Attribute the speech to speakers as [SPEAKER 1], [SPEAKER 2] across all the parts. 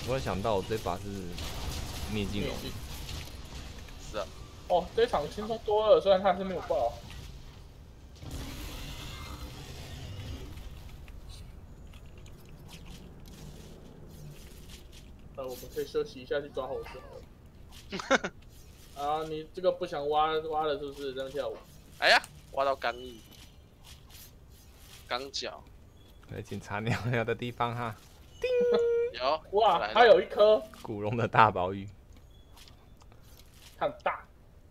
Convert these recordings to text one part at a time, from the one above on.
[SPEAKER 1] 我想到我这把是灭金龙，
[SPEAKER 2] 是啊。
[SPEAKER 3] 哦，这场轻松多了，虽然他是没有爆。我们可以休息一下去抓猴子好了。啊，你这个不想挖了是不是？在那跳舞？
[SPEAKER 2] 哎呀，挖到钢翼，钢脚。
[SPEAKER 1] 来检查尿尿的地方哈。叮，
[SPEAKER 2] 有
[SPEAKER 3] 哇，还有一颗
[SPEAKER 1] 古龙的大宝鱼，
[SPEAKER 3] 它很大。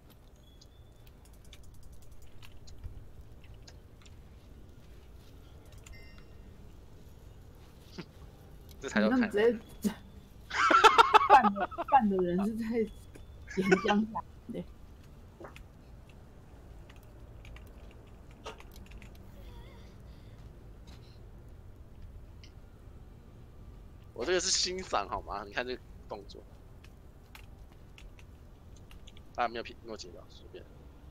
[SPEAKER 2] 这才叫看。
[SPEAKER 4] 直接干的人是在岩浆下的。
[SPEAKER 2] 我这个是欣赏好吗？你看这个动作，啊，没有解掉，随便。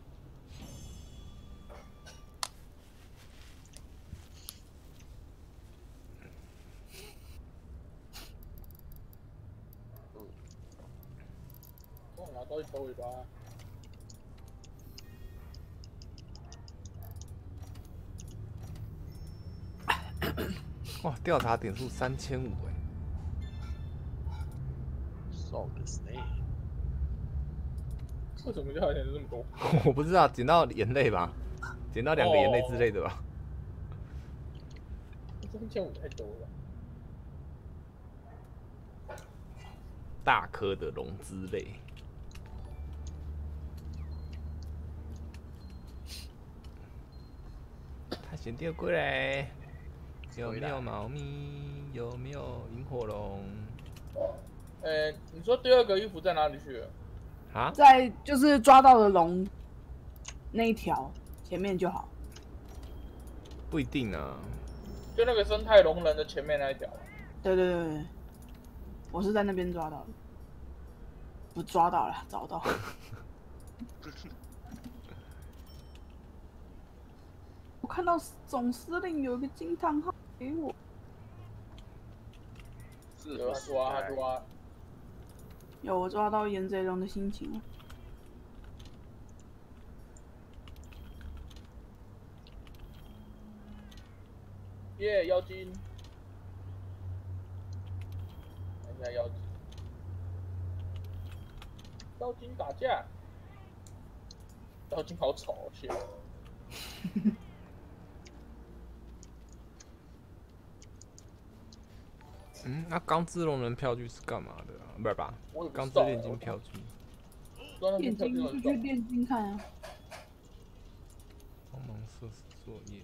[SPEAKER 3] 我拿到一头尾巴。
[SPEAKER 1] 哇，调查点数3500哎。
[SPEAKER 2] 少个谁？
[SPEAKER 3] 为什么掉钱这么多？
[SPEAKER 1] 我不知道，捡到眼泪吧，捡到2个眼泪之类的吧。
[SPEAKER 3] 3500太多了。
[SPEAKER 1] 大颗的龙之泪。探险队过来，有没有猫咪？有没有萤火龙？
[SPEAKER 3] 你说第二个衣服在哪里去了？
[SPEAKER 1] 啊？
[SPEAKER 4] 在就是抓到的龙那一条前面就好。
[SPEAKER 1] 不一定啊。
[SPEAKER 3] 就那个生态龙人的前面那一条。
[SPEAKER 4] 对对对对，我是在那边抓到的，不抓到了，找到。我看到总司令有一个惊叹号给我。
[SPEAKER 2] 是
[SPEAKER 3] 抓。
[SPEAKER 4] 有我抓到岩贼龙的心情了。
[SPEAKER 3] 耶，妖精！看一下妖精。妖精打架。妖精好丑哦，天！
[SPEAKER 1] 那钢之龙人票据是干嘛的啊？不是吧？钢之炼金票据。
[SPEAKER 4] 炼金就去炼金看啊。
[SPEAKER 1] 帮忙测试作业。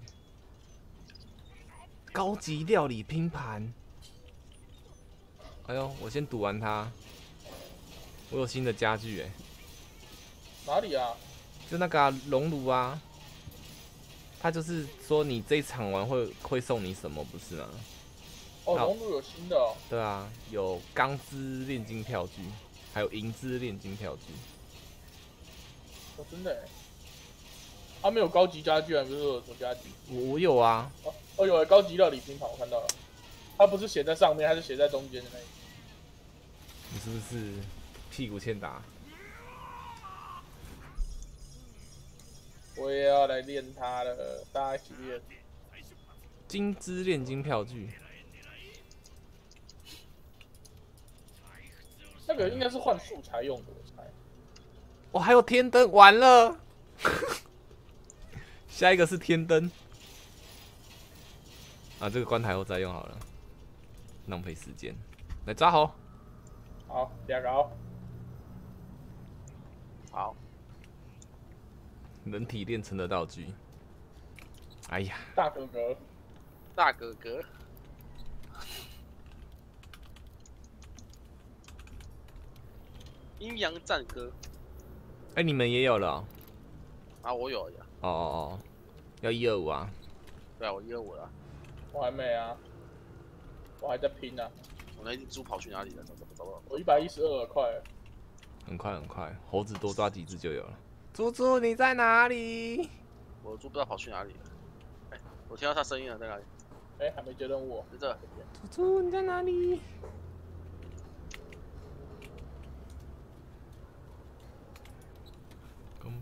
[SPEAKER 1] 高级料理拼盘。哎呦，我先赌完它。我有新的家具哎。
[SPEAKER 3] 哪里啊？
[SPEAKER 1] 就那个熔炉啊。他就是说你这一场玩会送你什么，不是吗？
[SPEAKER 3] 哦，熔炉有新的哦。
[SPEAKER 1] 对啊，有钢之炼金票据，还有银之炼金票据。
[SPEAKER 3] 哦，真的哎。他没有高级家具啊，不是有什么家具？
[SPEAKER 1] 我有啊。
[SPEAKER 3] 哦，有高级料理拼盘，我看到了。它不是写在上面，它是写在中间的那一个。
[SPEAKER 1] 你是不是屁股欠打？
[SPEAKER 3] 我也要来练它了，大家一起练。
[SPEAKER 1] 金之炼金票据。
[SPEAKER 3] 那个应该是换素材用的，我猜。
[SPEAKER 1] 哦，还有天灯，完了。下一个是天灯。啊，这个关台后再用好了，浪费时间。来抓猴。
[SPEAKER 3] 好，2个哦。
[SPEAKER 2] 好。
[SPEAKER 1] 人体炼成的道具。哎呀，
[SPEAKER 3] 大哥哥，
[SPEAKER 2] 大哥哥。阴阳战歌。
[SPEAKER 1] 哎，你们也有了哦？
[SPEAKER 2] 啊，我有呀。
[SPEAKER 1] 哦，要125啊？
[SPEAKER 2] 对啊，我125了。
[SPEAKER 3] 我还没啊，我还在拼呢。
[SPEAKER 2] 我那只猪跑去哪里了？找不到。
[SPEAKER 3] 我112快了。
[SPEAKER 1] 很快，猴子多抓几只就有了。猪猪你在哪里？
[SPEAKER 2] 我的猪不知道跑去哪里了。哎，我听到他声音了，在哪里？
[SPEAKER 3] 哎，还没接任务。
[SPEAKER 2] 在这。
[SPEAKER 1] 猪猪你在哪里？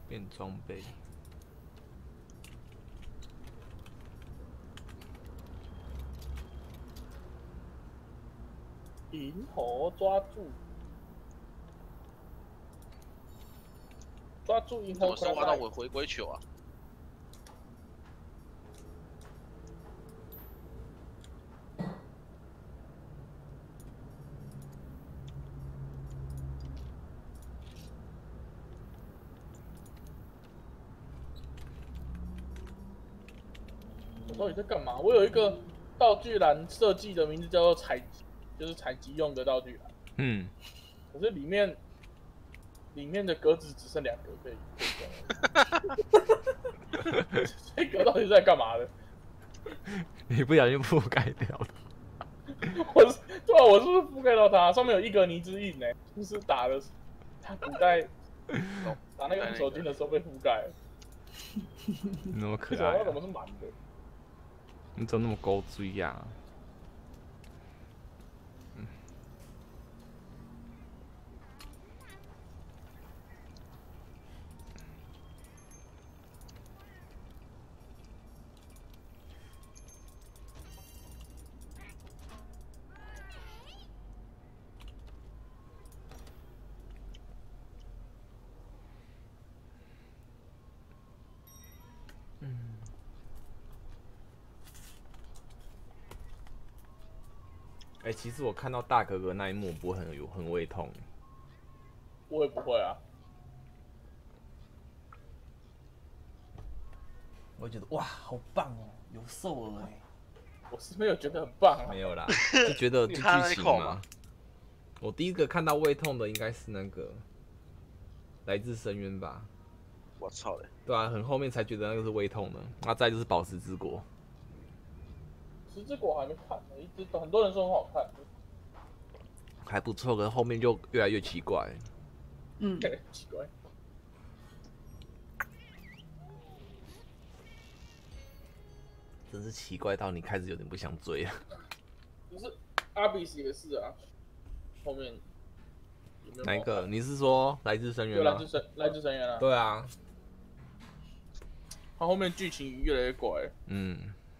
[SPEAKER 1] 变装备。
[SPEAKER 3] 银猴抓住，抓住银
[SPEAKER 2] 怎
[SPEAKER 3] 猴
[SPEAKER 2] 么是挖到我回归球啊？
[SPEAKER 3] 我到底在干嘛？我有一个道具栏设计的名字叫做采集，就是采集用的道具栏。
[SPEAKER 1] 嗯，
[SPEAKER 3] 可是里面的格子只剩2格可以用。这个到底是在干嘛的？
[SPEAKER 1] 你不小心覆盖掉了。
[SPEAKER 3] 对啊，我是不是覆盖到它？上面有1格泥之印呢，就是打的他古代打那个手巾的时候被覆盖了。
[SPEAKER 1] 那么可
[SPEAKER 3] 为什么
[SPEAKER 1] 爱、啊
[SPEAKER 3] 它怎，么是满的？
[SPEAKER 1] 你怎么那么勾追呀？哎、其实我看到大哥哥那一幕，不会很胃痛。
[SPEAKER 3] 我也不会啊。
[SPEAKER 1] 我觉得哇，好棒哦，有兽了哎。
[SPEAKER 3] 我是没有觉得很棒啊。
[SPEAKER 1] 没有啦，就觉得就
[SPEAKER 2] 你看那
[SPEAKER 1] 剧情嘛
[SPEAKER 2] 一口吗。
[SPEAKER 1] 我第一个看到胃痛的应该是那个来自深渊吧？
[SPEAKER 2] 我操嘞！
[SPEAKER 1] 对啊，很后面才觉得那个是胃痛的。那再就是宝石之国，
[SPEAKER 3] 十之国还没看呢，很多人说很好看。
[SPEAKER 1] 还不错，可是后面就越来越奇怪。
[SPEAKER 4] 嗯，
[SPEAKER 3] 奇怪。
[SPEAKER 1] 真是奇怪到你开始有点不想追了。
[SPEAKER 3] 就是阿比斯也是啊，后面有没有
[SPEAKER 1] 哪一个？你是说来自深渊
[SPEAKER 3] 对，
[SPEAKER 1] 吗？
[SPEAKER 3] 来自深渊啊。
[SPEAKER 1] 对啊，
[SPEAKER 3] 他后面剧情越来越怪。
[SPEAKER 1] 嗯，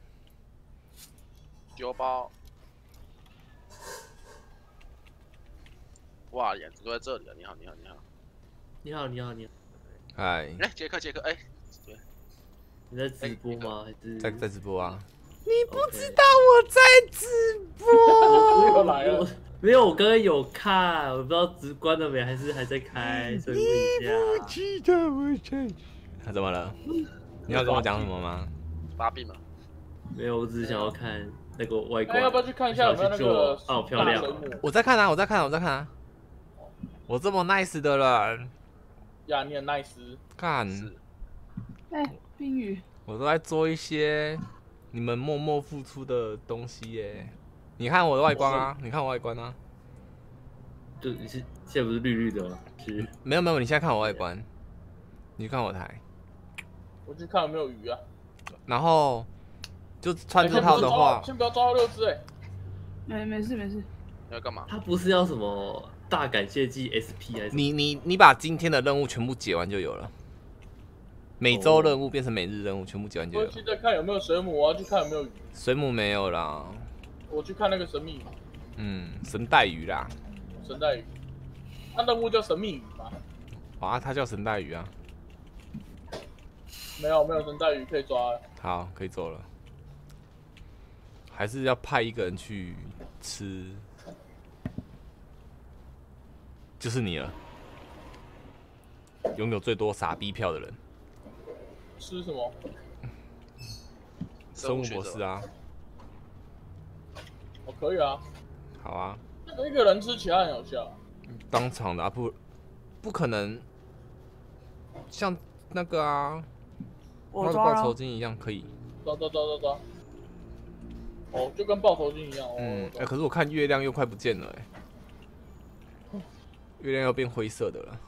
[SPEAKER 2] 丢包。哇，眼睛都在这里啊！你好，你好，你好。
[SPEAKER 5] 你好，你好，你好，
[SPEAKER 1] 嗨，
[SPEAKER 2] 哎，杰克，杰克，哎，对，
[SPEAKER 5] 你在直播吗？还是
[SPEAKER 1] 在直播啊？
[SPEAKER 5] 你不知道
[SPEAKER 1] 我在直播。
[SPEAKER 3] 又来了。
[SPEAKER 5] 没有，我刚刚有看，我不知道直关了没，还是还在开，所以问一下。
[SPEAKER 1] 知道我在。他怎么了？你要跟我讲什么吗？
[SPEAKER 2] 发病了。
[SPEAKER 5] 没有，我只是想要看那个外观。
[SPEAKER 3] 那要不要去看一下有没有那个
[SPEAKER 5] 好漂亮
[SPEAKER 3] 大水母？
[SPEAKER 1] 我在看啊，我在看啊，我在看啊。我这么 nice 的人，
[SPEAKER 3] 呀，你很 nice。
[SPEAKER 1] 看，
[SPEAKER 2] 是。
[SPEAKER 4] 哎，冰雨，
[SPEAKER 1] 我都在做一些你们默默付出的东西耶。你看我的外观啊，你看我外观啊。
[SPEAKER 5] 就你是现在不是绿绿的吗？是。
[SPEAKER 1] 没有没有，你现在看我外观，你看我台，
[SPEAKER 3] 我去看有没有鱼啊。
[SPEAKER 1] 然后就穿这套的话，
[SPEAKER 3] 先不要抓到6只哎。
[SPEAKER 4] 没事没事。
[SPEAKER 2] 你要干嘛？
[SPEAKER 5] 他不是要什么大感谢祭 SP 还是？
[SPEAKER 1] 你把今天的任务全部解完就有了。每周任务变成每日任务，全部解完就有了。
[SPEAKER 3] 我去再看有没有水母，我要去看有没有鱼。
[SPEAKER 1] 水母没有啦，
[SPEAKER 3] 我去看那个神秘鱼，
[SPEAKER 1] 神带鱼啦。
[SPEAKER 3] 神带鱼。那任务叫神秘鱼吗？
[SPEAKER 1] 啊，它叫神带鱼啊。
[SPEAKER 3] 没有神带鱼可以抓。
[SPEAKER 1] 好，可以走了。还是要派一个人去吃，就是你了。拥有最多傻逼票的人，
[SPEAKER 3] 吃什么？
[SPEAKER 1] 生物博士啊。
[SPEAKER 3] 哦，可以啊。
[SPEAKER 1] 好啊。
[SPEAKER 3] 那个一个人吃，其他人有效。
[SPEAKER 1] 当场的啊，不可能，像那个啊，那个
[SPEAKER 4] 我抓了
[SPEAKER 1] 报酬。金一样可以。
[SPEAKER 3] 抓。哦，就跟爆头金一样哦。
[SPEAKER 1] 可是我看月亮又快不见了月亮又变灰色的了。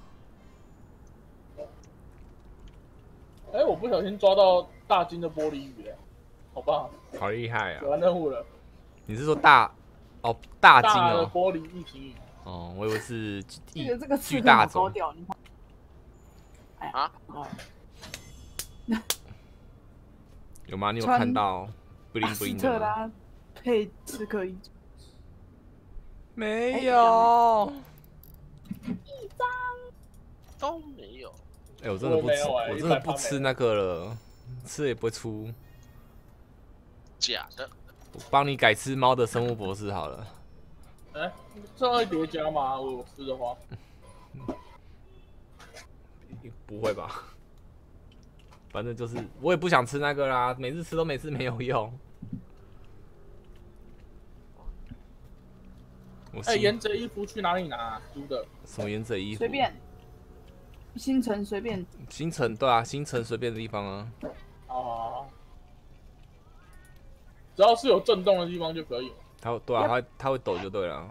[SPEAKER 3] 我不小心抓到大金的玻璃鱼好棒！
[SPEAKER 1] 好厉害啊！
[SPEAKER 3] 写完任务了。
[SPEAKER 1] 你是说大金
[SPEAKER 3] 大的
[SPEAKER 1] 哦？
[SPEAKER 3] 玻璃异形鱼。
[SPEAKER 1] 哦，我以为是
[SPEAKER 4] 这个
[SPEAKER 1] 巨
[SPEAKER 4] 刺
[SPEAKER 1] 大种。
[SPEAKER 4] 好高调，你看。 哎呀，
[SPEAKER 2] 啊
[SPEAKER 4] 哦，
[SPEAKER 1] 有吗？你有
[SPEAKER 4] 穿
[SPEAKER 1] 看到 bling
[SPEAKER 4] 斯
[SPEAKER 1] bling
[SPEAKER 4] 特
[SPEAKER 1] 的吗？
[SPEAKER 4] 拉配刺客一族，
[SPEAKER 1] 没
[SPEAKER 4] 这样
[SPEAKER 1] 有。
[SPEAKER 2] 都没有。
[SPEAKER 1] 哎，我真的不吃，
[SPEAKER 3] 我没有哎
[SPEAKER 1] 我真的
[SPEAKER 3] 100%没有
[SPEAKER 1] 不吃那个了，吃了也不会出。
[SPEAKER 2] 假的，
[SPEAKER 1] 我帮你改吃猫的生物博士好了。
[SPEAKER 3] 哎，这会叠加吗？我吃的话，
[SPEAKER 1] 不会吧？反正就是我也不想吃那个啦，每次吃都没有用。我
[SPEAKER 3] 哎，
[SPEAKER 1] 新
[SPEAKER 3] 沿着衣服去哪里拿？租的？
[SPEAKER 1] 什么颜色衣服？
[SPEAKER 4] 随便，星辰随便，
[SPEAKER 1] 星辰对啊，星辰随便的地方啊。
[SPEAKER 3] 哦，只要是有震动的地方就可以。
[SPEAKER 1] 对啊，它会抖就对了。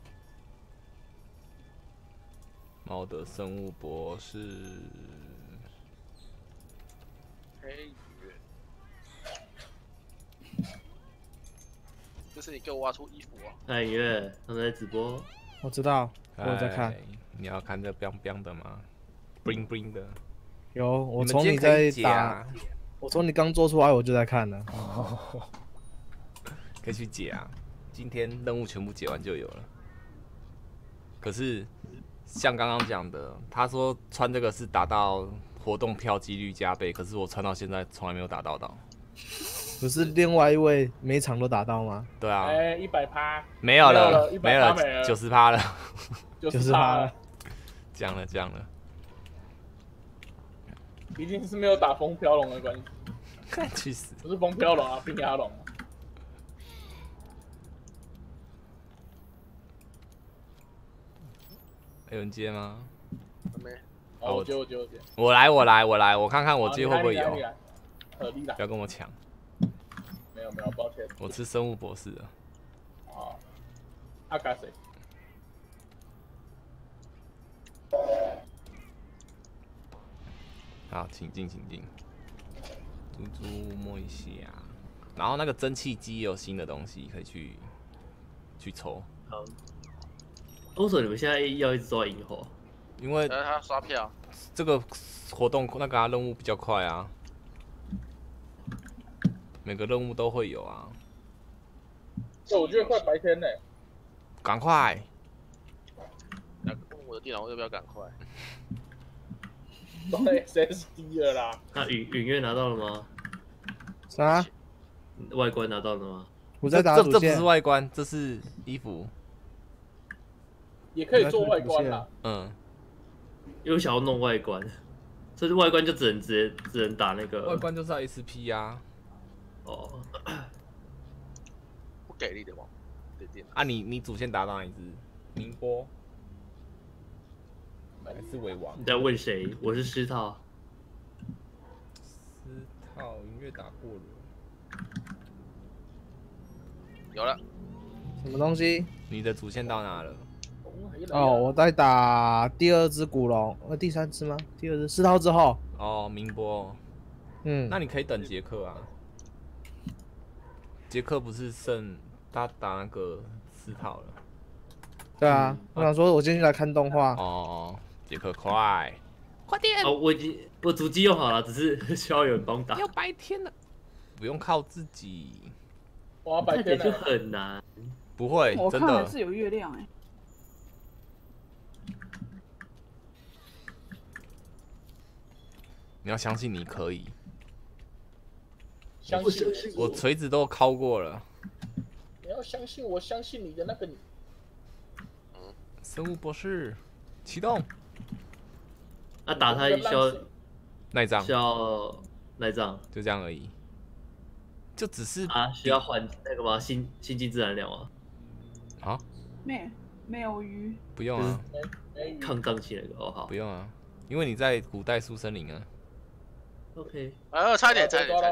[SPEAKER 1] 猫的生物博士，
[SPEAKER 2] 黑月，就是你给我挖出衣服啊！
[SPEAKER 5] 哎月，他们在直播，
[SPEAKER 6] 我知道，我有在看
[SPEAKER 1] 哎。你要看这 biang biang 的吗？bling bling 的。
[SPEAKER 6] 有，我
[SPEAKER 1] 们
[SPEAKER 6] 从你
[SPEAKER 1] 今天可以
[SPEAKER 6] 在打，
[SPEAKER 1] 解啊，
[SPEAKER 6] 我从你刚做出来我就在看了。
[SPEAKER 1] 可以去解啊。今天任务全部解完就有了。可是像刚刚讲的，他说穿这个是达到活动票几率加倍，可是我穿到现在从来没有打到。
[SPEAKER 6] 不是另外一位每场都打到吗？
[SPEAKER 1] 对啊，
[SPEAKER 3] 哎，100%
[SPEAKER 1] 没有了，
[SPEAKER 3] 100%
[SPEAKER 1] 没了
[SPEAKER 3] 没了
[SPEAKER 1] ，90%了，
[SPEAKER 3] 90%
[SPEAKER 6] 了，
[SPEAKER 1] 降了。
[SPEAKER 3] 一定是没有打风飘龙的关系，
[SPEAKER 1] 去死！
[SPEAKER 3] 不是风飘龙啊，冰牙龙。
[SPEAKER 1] 有人接吗？
[SPEAKER 2] 没，
[SPEAKER 3] 好，我接。
[SPEAKER 1] 我来，我看看我接会不会有。
[SPEAKER 3] 你来，合力啦
[SPEAKER 1] 不。要跟我抢，
[SPEAKER 3] 没有，抱歉。
[SPEAKER 1] 我吃生物博士了。
[SPEAKER 3] 好，阿卡谁？
[SPEAKER 1] 好，请进。猪猪摸一下，然后那个蒸汽机也有新的东西可以去抽，
[SPEAKER 5] 好。为什么你们现在要一直抓萤火？
[SPEAKER 1] 因为
[SPEAKER 2] 然后他刷票，
[SPEAKER 1] 这个活动那个任务比较快啊，每个任务都会有啊。
[SPEAKER 3] 我觉得快白天呢。
[SPEAKER 1] 赶快！
[SPEAKER 2] 我的电脑要不要赶快？
[SPEAKER 3] 都 SSD 了啦。
[SPEAKER 5] 那允月拿到了吗？
[SPEAKER 6] 啥？
[SPEAKER 5] 外观拿到了吗？
[SPEAKER 6] 我在打主线
[SPEAKER 1] 这不是。外观，这是衣服。
[SPEAKER 3] 也可以做外观啦。
[SPEAKER 1] 嗯，
[SPEAKER 5] 因为我想要弄外观，所以外观就只能打那个
[SPEAKER 1] 外观就是要 SP 啊。
[SPEAKER 5] 哦。
[SPEAKER 2] 不给力的网，对电脑。
[SPEAKER 1] 啊你主线打到哪一只？宁波还是尾王？
[SPEAKER 5] 你在问谁？我是师套。
[SPEAKER 1] 私套音乐打过了。
[SPEAKER 2] 有了，
[SPEAKER 6] 什么东西？
[SPEAKER 1] 你的主线到哪了？
[SPEAKER 6] 哦，我在打第二只古龙，第三只吗？第二只4套之后。
[SPEAKER 1] 哦，明波。
[SPEAKER 6] 嗯，
[SPEAKER 1] 那你可以等杰克啊。杰克不是剩他打那个4套了。
[SPEAKER 6] 对啊，我想说，我今天就来看动画。
[SPEAKER 1] 哦，杰克快点！
[SPEAKER 5] 哦，我主机用好了，只是需要有人帮打。
[SPEAKER 1] 要白天了，不用靠自己。
[SPEAKER 3] 哇，白
[SPEAKER 5] 看起来就
[SPEAKER 3] 天呢？
[SPEAKER 5] 很难。
[SPEAKER 1] 不会，真的。
[SPEAKER 4] 我看还是有月亮哎。
[SPEAKER 1] 你要相信你可以。
[SPEAKER 3] 相信
[SPEAKER 1] 我锤子都敲过了。
[SPEAKER 3] 你要相信我，相信你的那个你。
[SPEAKER 1] 生物博士启动。
[SPEAKER 5] 那打他需要
[SPEAKER 1] 那一张
[SPEAKER 5] 需要那一张
[SPEAKER 1] 就这样而已，就只是
[SPEAKER 5] 啊？需要换那个吗？心境自然量吗？
[SPEAKER 1] 啊，
[SPEAKER 4] 没有鱼，
[SPEAKER 1] 不用啊，
[SPEAKER 5] 抗瘴气那个哦，好
[SPEAKER 1] 不用啊，因为你在古代苏森林啊。
[SPEAKER 5] ，OK。
[SPEAKER 2] 差一点。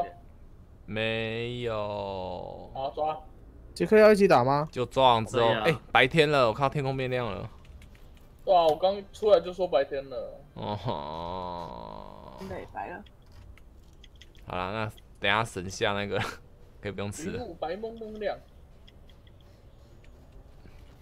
[SPEAKER 1] 没有。
[SPEAKER 3] 好抓。
[SPEAKER 6] 杰克要一起打吗？
[SPEAKER 1] 就抓完之后，
[SPEAKER 5] 可以啊
[SPEAKER 1] 白天了，我看到天空变亮了。
[SPEAKER 3] 对啊，我刚出来就说白天了。
[SPEAKER 1] 哦吼，
[SPEAKER 4] 现在也白了。
[SPEAKER 1] 好了，那等一下省下那个可以不用吃了。
[SPEAKER 3] 云雾白蒙蒙亮。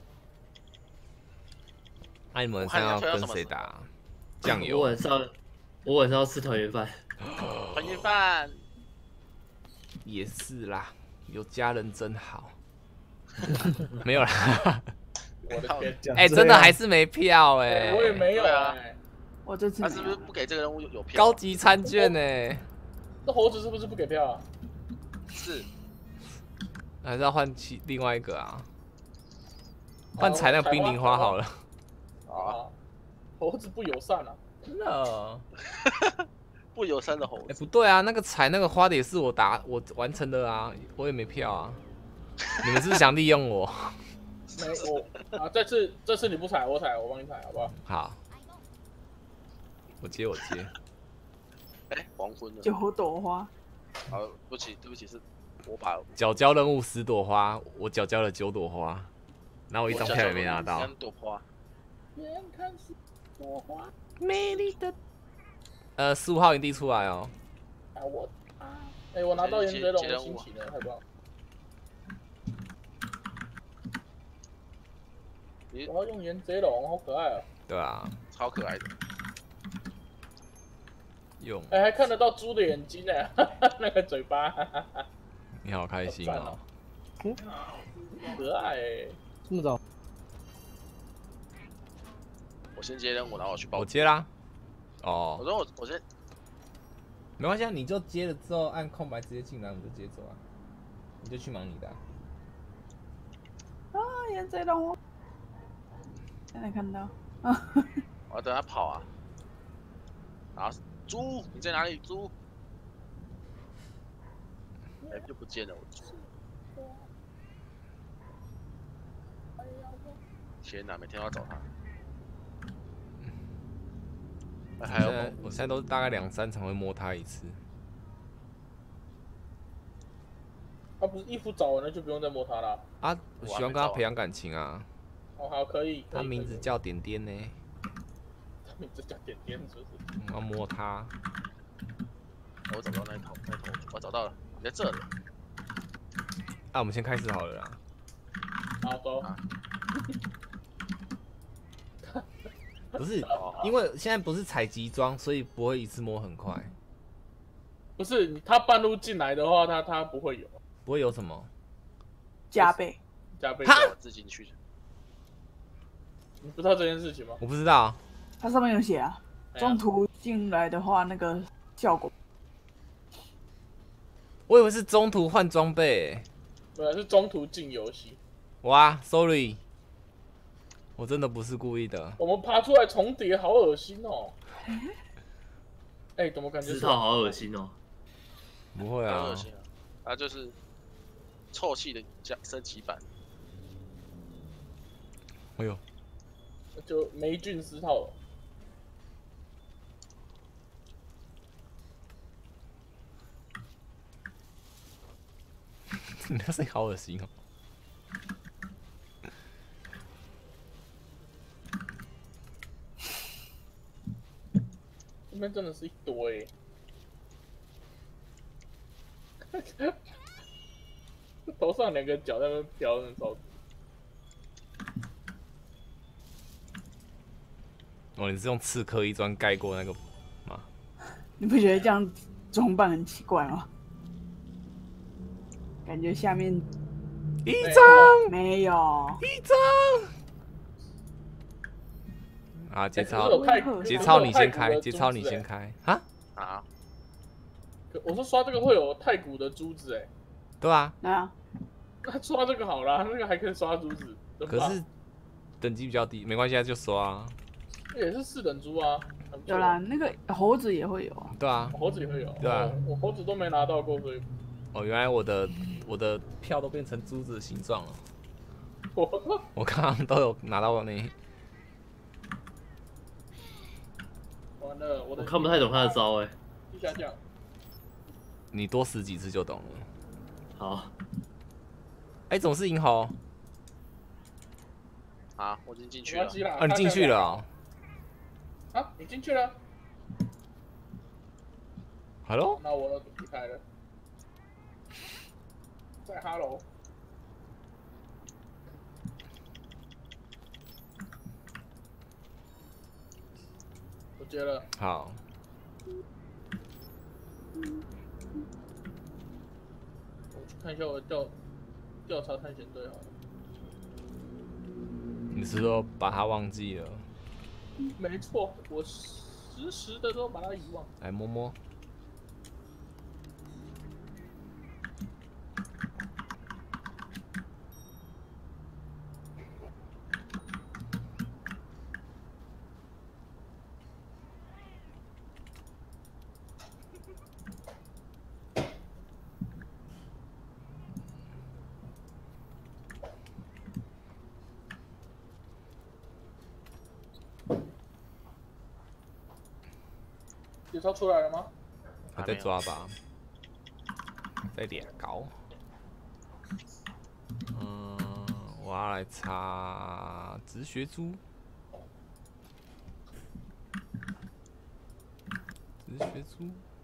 [SPEAKER 1] 那你们晚上要跟谁打？酱
[SPEAKER 5] 我
[SPEAKER 1] 油。
[SPEAKER 5] 晚上我晚上要吃团圆饭。
[SPEAKER 2] 团圆饭，
[SPEAKER 1] 也是啦，有家人真好。没有啦，
[SPEAKER 3] 我的天，
[SPEAKER 1] 哎、真的还是没票哎、
[SPEAKER 3] 我也没有
[SPEAKER 2] 对啊
[SPEAKER 3] 哎。
[SPEAKER 4] 我这次
[SPEAKER 2] 他
[SPEAKER 4] 没有。
[SPEAKER 2] 是不是不给这个任务有票？
[SPEAKER 1] 高级餐券呢、
[SPEAKER 3] 这猴子是不是不给票啊？
[SPEAKER 2] 是
[SPEAKER 1] 还是要换另外一个啊？换采那个冰凌花好了。
[SPEAKER 3] 啊，猴子不友善啊。
[SPEAKER 1] 真的？
[SPEAKER 2] 不友善的猴
[SPEAKER 1] 哎、
[SPEAKER 2] 子。
[SPEAKER 1] 不对啊，那个采那个花的也是我完成的啊，我也没票啊。你们是不是想利用我？
[SPEAKER 3] 没我啊，这次你不踩，我踩，我帮你踩，好不好？
[SPEAKER 1] 好，我接。
[SPEAKER 2] 哎，黄昏了。
[SPEAKER 4] 9朵花，
[SPEAKER 2] 好，对不起，是我把
[SPEAKER 1] 缴交任务10朵花，我缴交了9朵花，然后我一张票也没拿到。
[SPEAKER 2] 3朵花。
[SPEAKER 3] 眼看是朵花，
[SPEAKER 1] 美丽的。15号营地出来哦。
[SPEAKER 3] 啊我啊，哎，我拿到岩泽龙的心情了，太棒了！我要用岩泽龙，好可爱啊！
[SPEAKER 1] 对啊，
[SPEAKER 2] 超可爱的。
[SPEAKER 1] 用。
[SPEAKER 3] 哎，还看得到猪的眼睛呢，那个嘴巴，
[SPEAKER 1] 你好开心哦。
[SPEAKER 3] 可爱哎。
[SPEAKER 6] 这么早？
[SPEAKER 2] 我先接任务，然后我去报。
[SPEAKER 1] 我接啦。
[SPEAKER 2] 我
[SPEAKER 1] 哦，
[SPEAKER 2] 说我先，
[SPEAKER 1] 没关系啊，你就接了之后按空白直接进来，我们就直接走啊。你就去忙你的啊。
[SPEAKER 4] 啊，岩泽龙，现在看到，
[SPEAKER 2] 我要等他跑啊。然后猪，你在哪里？猪？哎，就不见了，我猪。天哪，每天都要找他。还有
[SPEAKER 1] 我现在都是大概2、3场会摸它一次。
[SPEAKER 3] 他不是衣服找完了就不用再摸它了。
[SPEAKER 1] 啊，我喜欢跟他培养感情啊。
[SPEAKER 3] 哦，好，可以。
[SPEAKER 1] 他名字叫点点呢。
[SPEAKER 3] 他名字叫点点，是不是？
[SPEAKER 1] 我要摸它。
[SPEAKER 2] 我找到那一头，我找到了，你在这里。
[SPEAKER 1] 那我们先开始好了啦。
[SPEAKER 3] 好，走。
[SPEAKER 1] 不是，因为现在不是采集装，所以不会一次摸很快。
[SPEAKER 3] 不是他半路进来的话，他不会有
[SPEAKER 1] 不会有什么。
[SPEAKER 4] 加倍。
[SPEAKER 3] 加倍。
[SPEAKER 2] 我自进去。
[SPEAKER 3] 你不知道这件事情吗？
[SPEAKER 1] 我不知道。
[SPEAKER 4] 它上面有写啊，中途进来的话，那个效果。
[SPEAKER 1] 我以为是中途换装备欸。
[SPEAKER 3] 对，是中途进游戏。
[SPEAKER 1] 哇 ，sorry， 我真的不是故意的。
[SPEAKER 3] 我们爬出来重叠，好恶心哦！哎，怎么感觉？
[SPEAKER 5] 石头好恶心哦！
[SPEAKER 1] 不会啊，
[SPEAKER 2] 很恶心啊！它就是臭气的升级版。
[SPEAKER 1] 哎呦，
[SPEAKER 3] 就霉菌丝套了。
[SPEAKER 1] 你那声音好恶心哦。
[SPEAKER 3] 这边真的是一堆。头上2个角在那边飘，那超。
[SPEAKER 1] 哦，你是用刺客一砖盖过那个吗？
[SPEAKER 4] 你不觉得这样装扮很奇怪吗？感觉下面
[SPEAKER 1] 一张
[SPEAKER 4] 没有。
[SPEAKER 1] 一张。啊，节操，节操你先开，节操你先开啊！
[SPEAKER 2] 啊！
[SPEAKER 3] 我说刷这个会有太古的珠子哎。
[SPEAKER 1] 对啊。
[SPEAKER 4] 那
[SPEAKER 3] 那刷这个好啦，那个还可以刷珠子。
[SPEAKER 1] 可是等级比较低，没关系啊，就刷啊。
[SPEAKER 3] 也是4等珠啊。
[SPEAKER 4] 有啦，那个猴子也会有啊。
[SPEAKER 1] 对啊，
[SPEAKER 3] 猴子也会有。
[SPEAKER 1] 对啊，
[SPEAKER 3] 我猴子都没拿到过，所以。
[SPEAKER 1] 哦，原来我的票都变成珠子的形状了。我刚刚都有拿到那。
[SPEAKER 3] 完了，我
[SPEAKER 5] 看不太懂他的招哎。
[SPEAKER 3] 地下降。
[SPEAKER 1] 你多死几次就懂了。
[SPEAKER 5] 好。
[SPEAKER 1] 哎，总是银猴。
[SPEAKER 2] 啊，我已经进去了。
[SPEAKER 1] 啊，你进去了哦。
[SPEAKER 3] 啊，你进去了。
[SPEAKER 1] Hello？
[SPEAKER 3] 那我离开了。在 Hello。我接了。
[SPEAKER 1] 好。
[SPEAKER 3] 我去看一下我的调查探险队好了。
[SPEAKER 1] 你是说把它忘记了？
[SPEAKER 3] 没错，我时的都把它遗忘。
[SPEAKER 1] 来摸摸。
[SPEAKER 3] 有抄出来了吗？
[SPEAKER 1] 还在抓吧，在俩高。我要来查直学猪。直学猪。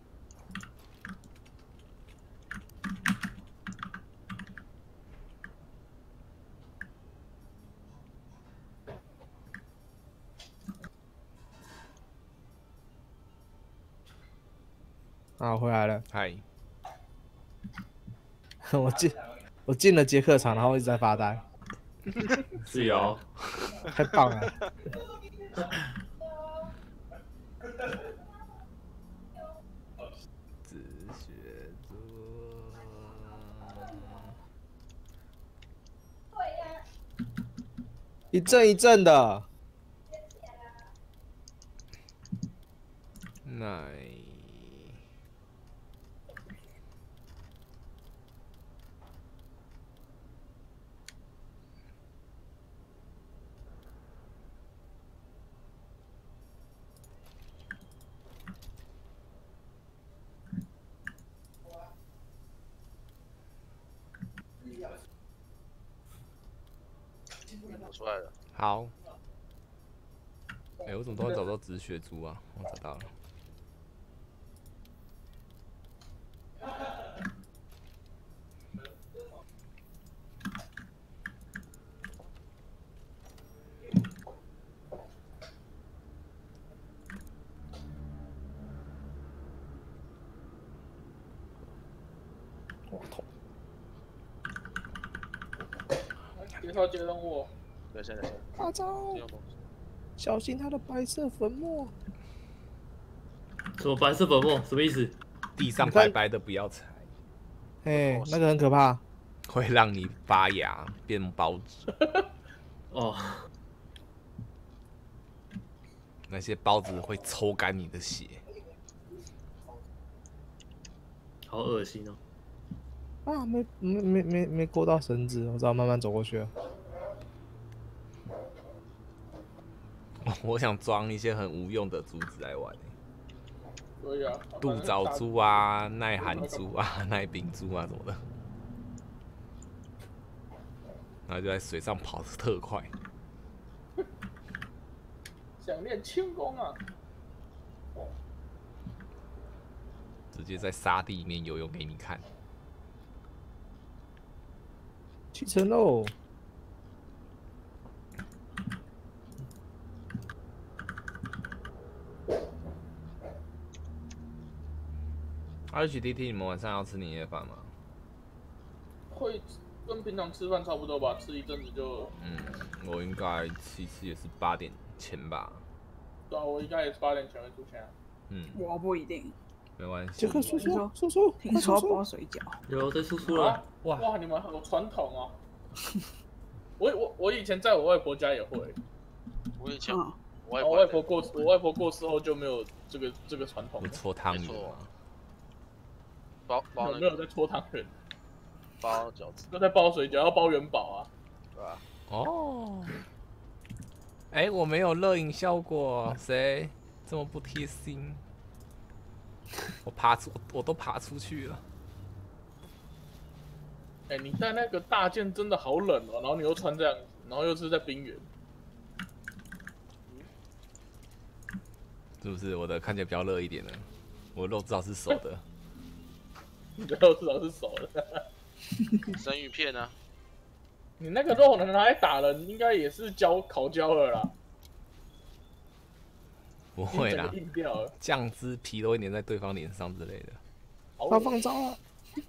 [SPEAKER 6] 啊，我回来了。
[SPEAKER 1] 嗨，
[SPEAKER 6] 我进了捷克场，然后一直在发呆，
[SPEAKER 5] 是哦，
[SPEAKER 6] 太棒了。
[SPEAKER 1] 直学猪。
[SPEAKER 6] 一阵一阵的。
[SPEAKER 1] 那
[SPEAKER 2] 我出来了。
[SPEAKER 1] 好。我怎么突然找不到直学猪啊？我找到了。
[SPEAKER 3] 介绍接任务。
[SPEAKER 2] 对，现在
[SPEAKER 6] 阿昭，小心他的白色粉末。
[SPEAKER 5] 什么白色粉末？什么意思？
[SPEAKER 1] 地上白白的不要踩，
[SPEAKER 6] 哎，那个很可怕。
[SPEAKER 1] 会让你发芽变包子。
[SPEAKER 5] 哦，
[SPEAKER 1] 那些包子会抽干你的血。
[SPEAKER 5] 好恶心哦！
[SPEAKER 6] 啊，没勾到绳子，我只好慢慢走过去了。
[SPEAKER 1] 我想装一些很无用的珠子来玩。
[SPEAKER 3] 可以啊。
[SPEAKER 1] 杜藻珠啊、耐寒珠啊、耐冰珠啊什么的，然后就在水上跑得特快。
[SPEAKER 3] 想练轻功啊！
[SPEAKER 1] 直接在沙地里面游泳给你看。
[SPEAKER 6] 启程喽！
[SPEAKER 1] HDT， 你们晚上要吃年夜饭吗？
[SPEAKER 3] 会跟平常吃饭差不多吧，吃一阵子就。
[SPEAKER 1] 我应该吃一次也是8点前吧。
[SPEAKER 3] 对啊，我应该也是8点前会出现啊。
[SPEAKER 4] 我不一定。
[SPEAKER 1] 没关系。
[SPEAKER 6] 杰克叔叔，叔叔，
[SPEAKER 4] 听说包水饺。
[SPEAKER 5] 有在叔叔了。
[SPEAKER 3] 啊哇，你们好传统哦。我以前在我外婆家也会。
[SPEAKER 2] 我以前
[SPEAKER 3] 我外婆过世后就没有这个传统。
[SPEAKER 1] 会搓汤圆吗？
[SPEAKER 2] 包
[SPEAKER 3] 没有在搓汤圆，
[SPEAKER 2] 包饺子，
[SPEAKER 3] 都在包水饺，要包元宝啊，
[SPEAKER 2] 对吧？
[SPEAKER 1] 哦，我没有热饮效果，谁这么不贴心？我都爬出去了。
[SPEAKER 3] 你带那个大件真的好冷哦，然后你又穿这样，然后又是在冰原，
[SPEAKER 1] 是不是我的看起来比较热一点呢？我肉至少是熟的。
[SPEAKER 3] 你的肉至少是熟的。
[SPEAKER 2] 生鱼片呢？
[SPEAKER 3] 你那个肉能拿来打人，应该也是烤焦了啦。
[SPEAKER 1] 不会啦
[SPEAKER 3] 整个，硬掉了。
[SPEAKER 1] 酱汁皮都会粘在对方脸上之类的。
[SPEAKER 6] 他放招了，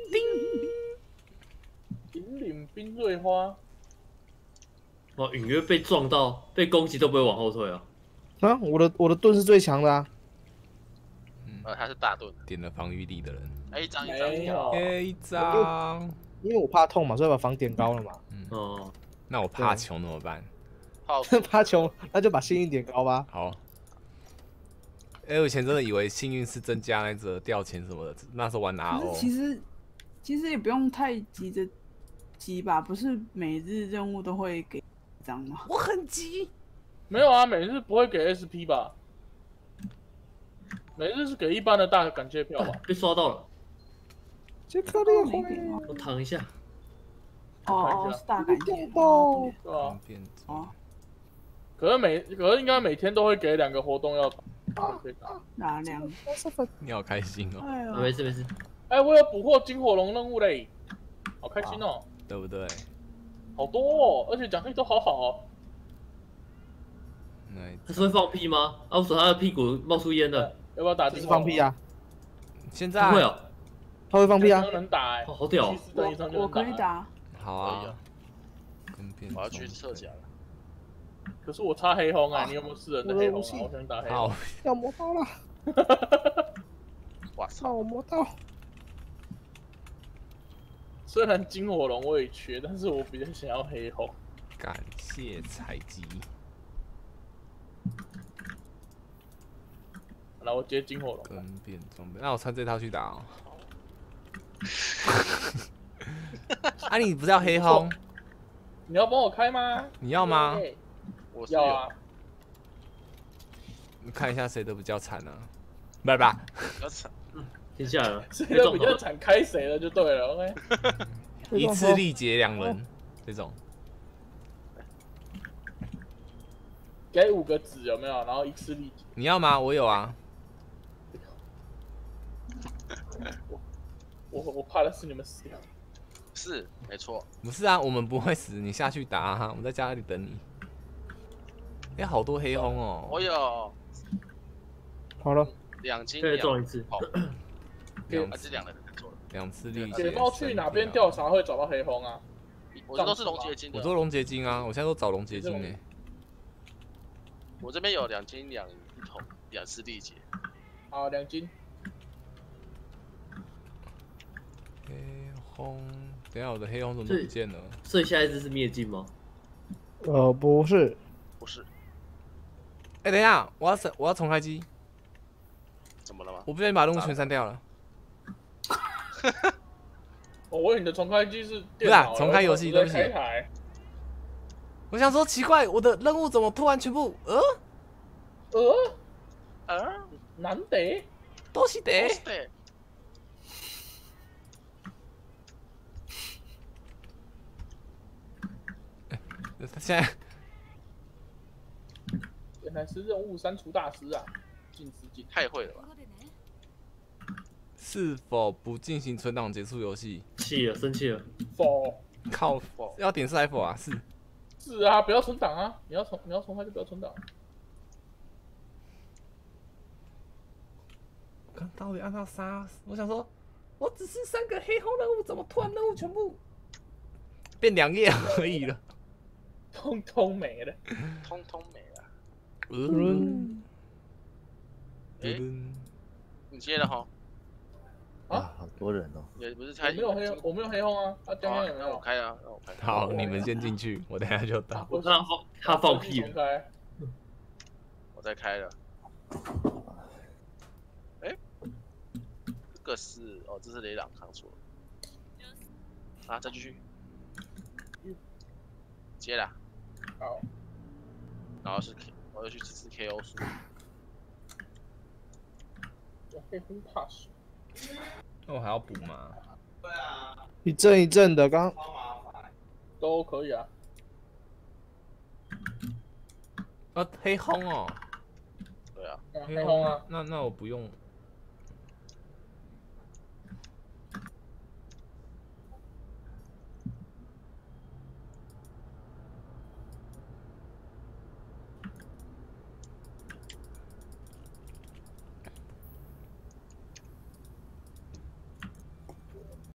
[SPEAKER 3] 引领冰瑞花，
[SPEAKER 5] 哇，隐约被撞到，被攻击都不会往后退啊。
[SPEAKER 6] 啊，我的盾是最强的啊，
[SPEAKER 2] 他是大盾，
[SPEAKER 1] 点了防御力的人，
[SPEAKER 2] 一张
[SPEAKER 3] 没有，
[SPEAKER 1] 一张。
[SPEAKER 6] 因为我怕痛嘛，所以把防点高了嘛。
[SPEAKER 5] 哦，
[SPEAKER 1] 那我怕穷怎么办？
[SPEAKER 2] 炮
[SPEAKER 6] 怕穷，那就把幸运点高吧。
[SPEAKER 1] 好。我以前真的以为幸运是增加那个掉钱什么的，那时候玩
[SPEAKER 4] 可
[SPEAKER 1] RO。
[SPEAKER 4] 是其实也不用太急着急吧，不是每日任务都会给一张吗？
[SPEAKER 1] 我很急。
[SPEAKER 3] 没有啊，每日不会给 SP 吧？每日是给一般的大感谢票吧？
[SPEAKER 5] 被刷到了，
[SPEAKER 6] 杰克烈火，
[SPEAKER 4] 没给吗？
[SPEAKER 5] 我躺一下。
[SPEAKER 4] 哦，是大感谢
[SPEAKER 6] 电动，
[SPEAKER 3] 对啊
[SPEAKER 1] 方，便
[SPEAKER 4] 哦，
[SPEAKER 3] 可是应该每天都会给2个活动要可以打。
[SPEAKER 4] 哪两？
[SPEAKER 1] 你好开心哦，
[SPEAKER 4] 哎
[SPEAKER 5] 啊，没事没事。
[SPEAKER 3] 哎，我有捕获金火龙任务嘞，好开心哦，
[SPEAKER 1] 对不对？
[SPEAKER 3] 好多哦，而且奖励都好好哦。
[SPEAKER 1] 那
[SPEAKER 5] 他是会放屁吗？啊，我手他的屁股冒出烟了。
[SPEAKER 3] 要不要打
[SPEAKER 6] 这
[SPEAKER 3] 金火龙？
[SPEAKER 6] 是放屁啊！
[SPEAKER 1] 现在
[SPEAKER 5] 不会哦，
[SPEAKER 6] 他会放屁啊！
[SPEAKER 3] 能打哎，
[SPEAKER 5] 哦好屌哦
[SPEAKER 3] 70等以上就
[SPEAKER 4] 我
[SPEAKER 3] 能打。
[SPEAKER 4] 可以打，
[SPEAKER 2] 可以
[SPEAKER 1] 好啊
[SPEAKER 2] 啊。
[SPEAKER 1] 跟变
[SPEAKER 2] 我要去
[SPEAKER 1] 装
[SPEAKER 2] 测甲了。
[SPEAKER 3] 可是我插黑红哎，你有没有4人的黑红啊？我想打黑
[SPEAKER 1] 好
[SPEAKER 3] 红。，
[SPEAKER 6] 要磨刀了，
[SPEAKER 2] 哇操！
[SPEAKER 6] 让我磨刀。
[SPEAKER 3] 虽然金火龙我也缺，但是我比较想要黑红。
[SPEAKER 1] 感谢采集。
[SPEAKER 3] 然后我接金火龙。
[SPEAKER 1] 跟变装备，那我穿这套去打哦。啊，你不是要黑红？
[SPEAKER 3] 你要帮我开吗？
[SPEAKER 1] 你要吗？
[SPEAKER 3] 对
[SPEAKER 2] 我是
[SPEAKER 3] 要啊。
[SPEAKER 1] 你看一下谁的比较惨啊？不是吧？
[SPEAKER 2] 比较惨，
[SPEAKER 5] 停下来了，
[SPEAKER 3] 谁
[SPEAKER 5] 被撞到了。
[SPEAKER 3] 的比较惨，开谁了就对了。OK。
[SPEAKER 1] 一次力竭2人这种。
[SPEAKER 3] 给5个纸有没有？然后一次力竭。
[SPEAKER 1] 你要吗？我有啊。
[SPEAKER 3] 我怕的是你们死掉。
[SPEAKER 2] 是没错。
[SPEAKER 1] 不是啊，我们不会死，你下去打啊，我们在家里等你。哎，好多黑红哦。
[SPEAKER 2] 我有
[SPEAKER 6] 好了，
[SPEAKER 2] 2斤
[SPEAKER 5] 再
[SPEAKER 2] 2
[SPEAKER 5] 撞一次。
[SPEAKER 2] 好，
[SPEAKER 1] 两
[SPEAKER 2] 这2人错了。
[SPEAKER 1] 2次力竭。
[SPEAKER 3] 解猫去哪边调查会找到黑红啊？
[SPEAKER 2] 我这都是龙结晶的。
[SPEAKER 1] 我做龙结晶啊，我现在都找龙结晶呢。
[SPEAKER 2] 我这边有2斤2桶2次力竭。
[SPEAKER 3] 好，2斤。
[SPEAKER 1] 黑红，等一下我的黑红怎么不见了？
[SPEAKER 5] 所以下一只是灭境吗？
[SPEAKER 6] 不是，
[SPEAKER 2] 不是，
[SPEAKER 1] 哎，等一下，我要重开机，
[SPEAKER 2] 怎么了吗？
[SPEAKER 1] 我不小心把任务全删掉了。
[SPEAKER 3] 我问你的重开机是
[SPEAKER 1] 不是啊
[SPEAKER 3] 电脑，
[SPEAKER 1] 重开游戏
[SPEAKER 3] 我在
[SPEAKER 1] 对不起
[SPEAKER 3] 开台。
[SPEAKER 1] 我想说奇怪，我的任务怎么突然全部
[SPEAKER 3] 难得。
[SPEAKER 1] 都是得？
[SPEAKER 2] 对，
[SPEAKER 1] 现在
[SPEAKER 3] 原来是任务删除大师啊！进失禁。
[SPEAKER 2] 太会了吧？
[SPEAKER 1] 是否不进行存档结束游戏？
[SPEAKER 5] 气了，生气了。
[SPEAKER 3] 否？
[SPEAKER 1] 靠，要点是 F 啊？是。
[SPEAKER 3] 是啊，不要存档啊！你要重开就不要存档。
[SPEAKER 1] 我刚到底按到杀，我想说，我只是3个黑红任务，怎么突然任务全部变2页而已了？
[SPEAKER 3] 通通没了。
[SPEAKER 2] 通通没了。
[SPEAKER 1] 哎，
[SPEAKER 2] 你接了哈？
[SPEAKER 3] 啊，
[SPEAKER 7] 好多人哦。
[SPEAKER 2] 也不是才
[SPEAKER 3] 我没有黑红啊！啊，江江有没
[SPEAKER 2] 让我
[SPEAKER 3] 有？
[SPEAKER 2] 开啊，让我开。
[SPEAKER 1] 好，你们先进去，我等一下就到。
[SPEAKER 5] 我看他放屁了。
[SPEAKER 3] 重开。
[SPEAKER 2] 我在开了。这个是这是雷朗扛错了。啊，再继续。接了。
[SPEAKER 3] 好。
[SPEAKER 2] 然后是我又去吃 KO 数。
[SPEAKER 3] 黑红怕水。
[SPEAKER 1] 那我还要补吗？
[SPEAKER 6] 一阵一阵的，刚
[SPEAKER 3] 都可以啊。
[SPEAKER 1] 黑红哦。
[SPEAKER 2] 对啊。
[SPEAKER 3] 黑红啊。
[SPEAKER 1] 那我不用，